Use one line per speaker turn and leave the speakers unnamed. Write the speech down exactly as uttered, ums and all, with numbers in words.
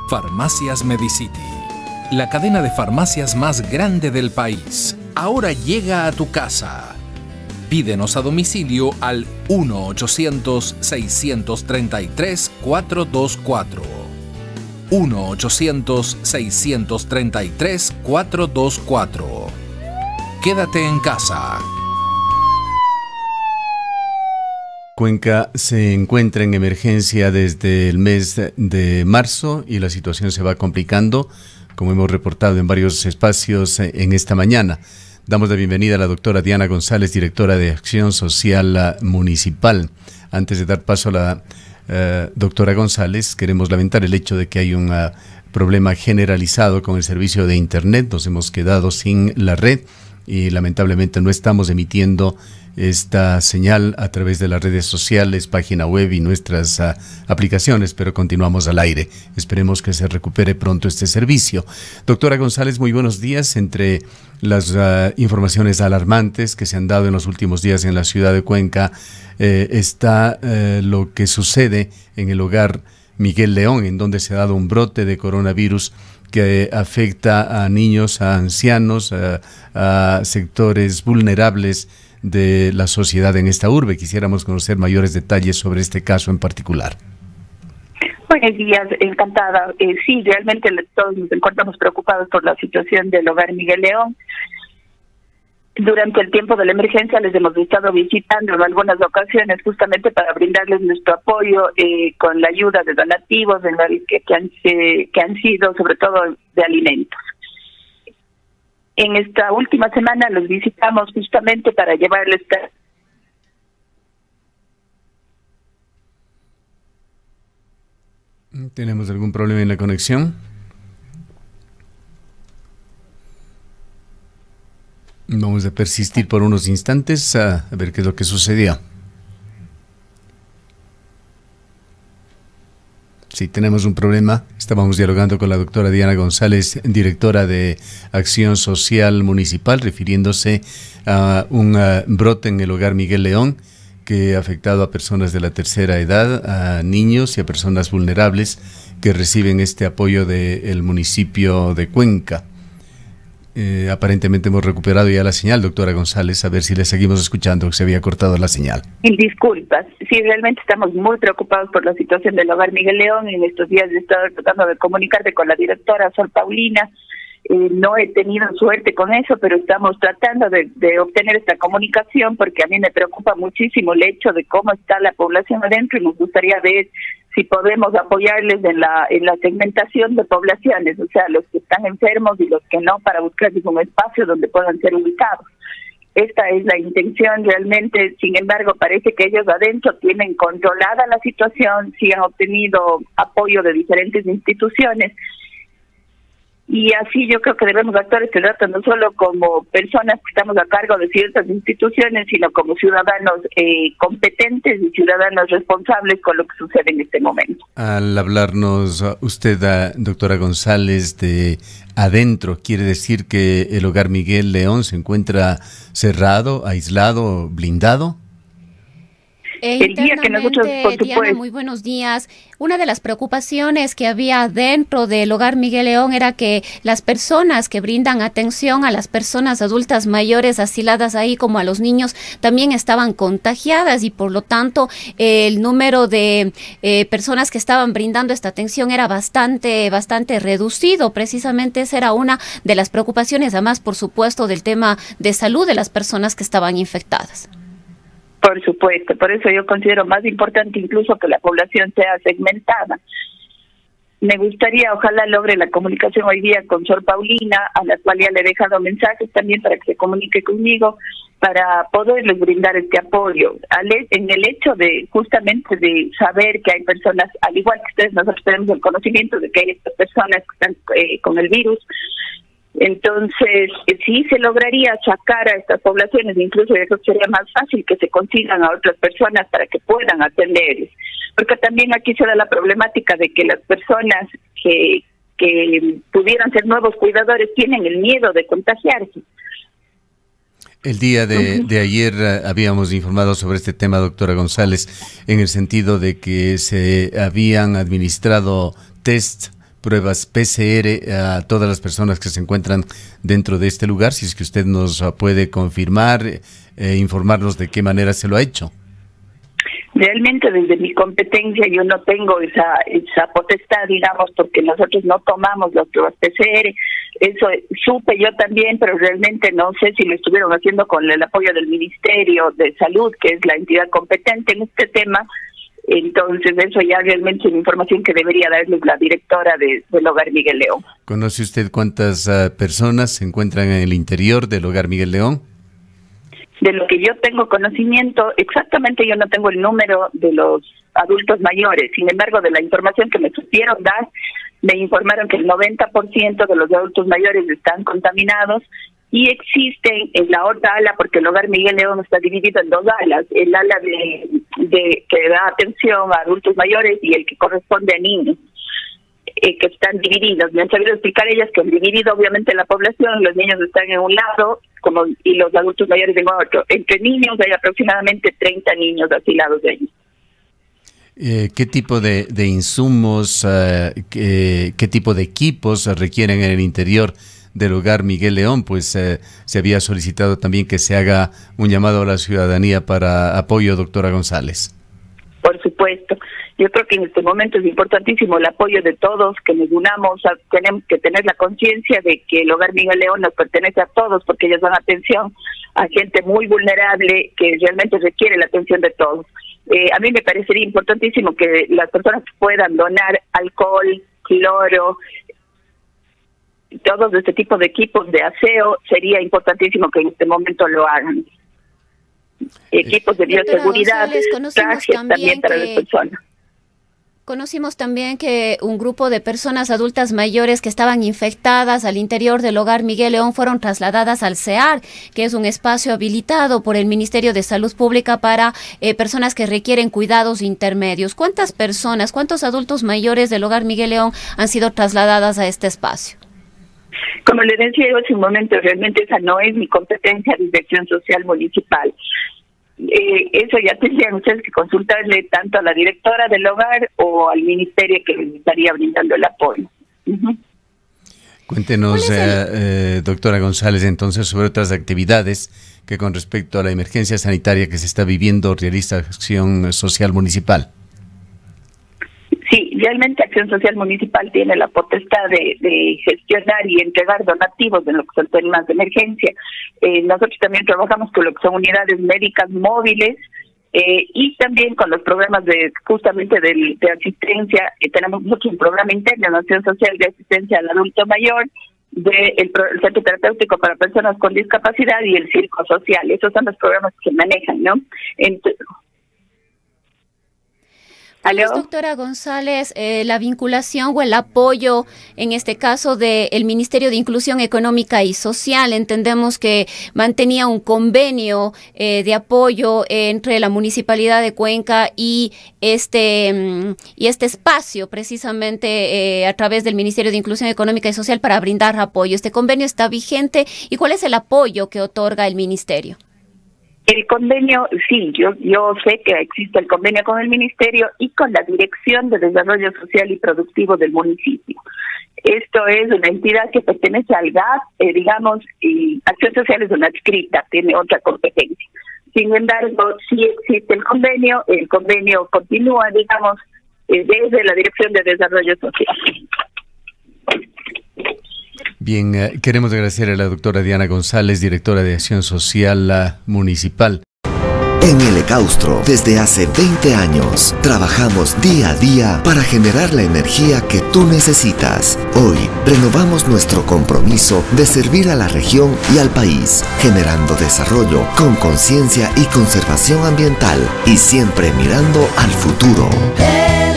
Farmacias Medicity, la cadena de farmacias más grande del país, ahora llega a tu casa. Pídenos a domicilio al uno ochocientos, seiscientos treinta y tres, cuatrocientos veinticuatro. uno ochocientos, seiscientos treinta y tres, cuatrocientos veinticuatro. Quédate en casa.
Cuenca se encuentra en emergencia desde el mes de marzo y la situación se va complicando, como hemos reportado en varios espacios en esta mañana. Damos la bienvenida a la doctora Diana González, directora de Acción Social Municipal. Antes de dar paso a la uh, doctora González, queremos lamentar el hecho de que hay un uh, problema generalizado con el servicio de Internet. Nos hemos quedado sin la red y lamentablemente no estamos emitiendo esta señal a través de las redes sociales, página web y nuestras uh, aplicaciones, pero continuamos al aire. Esperemos que se recupere pronto este servicio. Doctora González, muy buenos días. Entre las uh, informaciones alarmantes que se han dado en los últimos días en la ciudad de Cuenca eh, está eh, lo que sucede en el hogar Miguel León, en donde se ha dado un brote de coronavirus que afecta a niños, a ancianos, a, a sectores vulnerables de la sociedad en esta urbe. Quisiéramos conocer mayores detalles sobre este caso en particular.
Buenos días, encantada. Eh, sí, realmente todos nos encontramos preocupados por la situación del hogar Miguel León. Durante el tiempo de la emergencia les hemos estado visitando en algunas ocasiones justamente para brindarles nuestro apoyo eh, con la ayuda de donativos en la, que, que, han, eh, que han sido sobre todo de alimentos. En esta última semana los visitamos justamente para llevarles...
¿Tenemos algún problema en la conexión? Vamos a persistir por unos instantes a, a ver qué es lo que sucedió. Sí, tenemos un problema. Estábamos dialogando con la doctora Diana González, directora de Acción Social Municipal, refiriéndose a un uh, brote en el hogar Miguel León que ha afectado a personas de la tercera edad, a niños y a personas vulnerables que reciben este apoyo del municipio de Cuenca. Eh, aparentemente hemos recuperado ya la señal, doctora González, a ver si le seguimos escuchando, que se había cortado la señal.
Disculpas, sí, realmente estamos muy preocupados por la situación del hogar Miguel León. En estos días he estado tratando de comunicarme con la directora Sol Paulina. Eh, no he tenido suerte con eso, pero estamos tratando de, de obtener esta comunicación porque a mí me preocupa muchísimo el hecho de cómo está la población adentro y nos gustaría ver si podemos apoyarles en la en la segmentación de poblaciones, o sea, los que están enfermos y los que no, para buscarles un espacio donde puedan ser ubicados. Esta es la intención realmente. Sin embargo, parece que ellos adentro tienen controlada la situación, sí han obtenido apoyo de diferentes instituciones. Y así yo creo que debemos actuar este rato, no solo como personas que estamos a cargo de ciertas instituciones, sino como ciudadanos eh, competentes y ciudadanos responsables con lo que sucede en este momento.
Al hablarnos usted, doctora González, de adentro, ¿quiere decir que el hogar Miguel León se encuentra cerrado, aislado, blindado?
E el día que nosotros, por supuesto. Diana, muy buenos días. Una de las preocupaciones que había dentro del hogar Miguel León era que las personas que brindan atención a las personas adultas mayores asiladas ahí, como a los niños, también estaban contagiadas y por lo tanto eh, el número de eh, personas que estaban brindando esta atención era bastante, bastante reducido. Precisamente esa era una de las preocupaciones, además, por supuesto, del tema de salud de las personas que estaban infectadas.
Por supuesto, por eso yo considero más importante incluso que la población sea segmentada. Me gustaría, ojalá logre la comunicación hoy día con Sor Paulina, a la cual ya le he dejado mensajes también para que se comunique conmigo, para poderles brindar este apoyo. En el hecho de justamente de saber que hay personas, al igual que ustedes, nosotros tenemos el conocimiento de que hay estas personas que están eh, con el virus. Entonces, sí se lograría sacar a estas poblaciones, incluso yo creo que sería más fácil que se consigan a otras personas para que puedan atenderles. Porque también aquí se da la problemática de que las personas que, que pudieran ser nuevos cuidadores tienen el miedo de contagiarse.
El día de, de ayer uh, habíamos informado sobre este tema, doctora González, en el sentido de que se habían administrado test pruebas P C R a todas las personas que se encuentran dentro de este lugar, si es que usted nos puede confirmar, eh, informarnos de qué manera se lo ha hecho.
Realmente desde mi competencia yo no tengo esa esa potestad, digamos, porque nosotros no tomamos las pruebas P C R. Eso supe yo también, pero realmente no sé si lo estuvieron haciendo con el apoyo del Ministerio de Salud, que es la entidad competente en este tema. Entonces eso ya realmente es una información que debería darles la directora de, del Hogar Miguel León.
¿Conoce usted cuántas uh, personas se encuentran en el interior del Hogar Miguel León?
De lo que yo tengo conocimiento, exactamente yo no tengo el número de los adultos mayores. Sin embargo, de la información que me supieron dar, me informaron que el noventa por ciento de los adultos mayores están contaminados y existen en la otra ala, porque el Hogar Miguel León está dividido en dos alas, el ala de, de que da atención a adultos mayores y el que corresponde a niños, eh, que están divididos. Me han sabido explicar ellas que han dividido obviamente la población, los niños están en un lado como y los adultos mayores en otro. Entre niños hay aproximadamente treinta niños asilados de allí.
Eh, ¿Qué tipo de, de insumos, uh, qué, qué tipo de equipos requieren en el interior del Hogar Miguel León? Pues eh, se había solicitado también que se haga un llamado a la ciudadanía para apoyo, doctora González.
Por supuesto. Yo creo que en este momento es importantísimo el apoyo de todos, que nos unamos, a, tenemos que tener la conciencia de que el Hogar Miguel León nos pertenece a todos, porque ellos dan atención a gente muy vulnerable que realmente requiere la atención de todos. Eh, a mí me parecería importantísimo que las personas puedan donar alcohol, cloro, todos este tipo de equipos de aseo. Sería importantísimo que en este momento lo hagan. Equipos de bioseguridad, trajes también para las personas.
Conocimos también que un grupo de personas adultas mayores que estaban infectadas al interior del Hogar Miguel León fueron trasladadas al C E A R, que es un espacio habilitado por el Ministerio de Salud Pública para eh, personas que requieren cuidados intermedios. ¿Cuántas personas, cuántos adultos mayores del Hogar Miguel León han sido trasladadas a este espacio?
Como le decía yo hace un momento, realmente esa no es mi competencia de Acción Social Municipal. Eh, eso ya tendrían ustedes que consultarle tanto a la directora del hogar o al ministerio que les estaría brindando el apoyo. Uh-huh.
Cuéntenos, el... eh, eh, doctora González, entonces, sobre otras actividades que con respecto a la emergencia sanitaria que se está viviendo realiza Acción Social Municipal.
Sí, realmente Acción Social Municipal tiene la potestad de, de gestionar y entregar donativos en lo que son temas de emergencia. Eh, nosotros también trabajamos con lo que son unidades médicas móviles eh, y también con los programas de justamente de, de asistencia. Eh, tenemos nosotros un programa interno en Acción Social de asistencia al adulto mayor, del de el Centro Terapéutico para Personas con Discapacidad y el Circo Social. Esos son los programas que se manejan, ¿no? Entonces,
¿cuál es, doctora González, eh, la vinculación o el apoyo, en este caso, del Ministerio de Inclusión Económica y Social? Entendemos que mantenía un convenio eh, de apoyo entre la Municipalidad de Cuenca y este, y este espacio, precisamente eh, a través del Ministerio de Inclusión Económica y Social, para brindar apoyo. ¿Este convenio está vigente? ¿Y cuál es el apoyo que otorga el Ministerio?
El convenio, sí, yo yo sé que existe el convenio con el Ministerio y con la Dirección de Desarrollo Social y Productivo del municipio. Esto es una entidad que pertenece al G A P, eh, digamos, y Acción Social es una adscrita, tiene otra competencia. Sin embargo, sí existe el convenio, el convenio continúa, digamos, eh, desde la Dirección de Desarrollo Social.
Bien, eh, queremos agradecer a la doctora Diana González, directora de Acción Social uh, Municipal.
En el Ecaustro, desde hace veinte años, trabajamos día a día para generar la energía que tú necesitas. Hoy, renovamos nuestro compromiso de servir a la región y al país, generando desarrollo con conciencia y conservación ambiental y siempre mirando al futuro.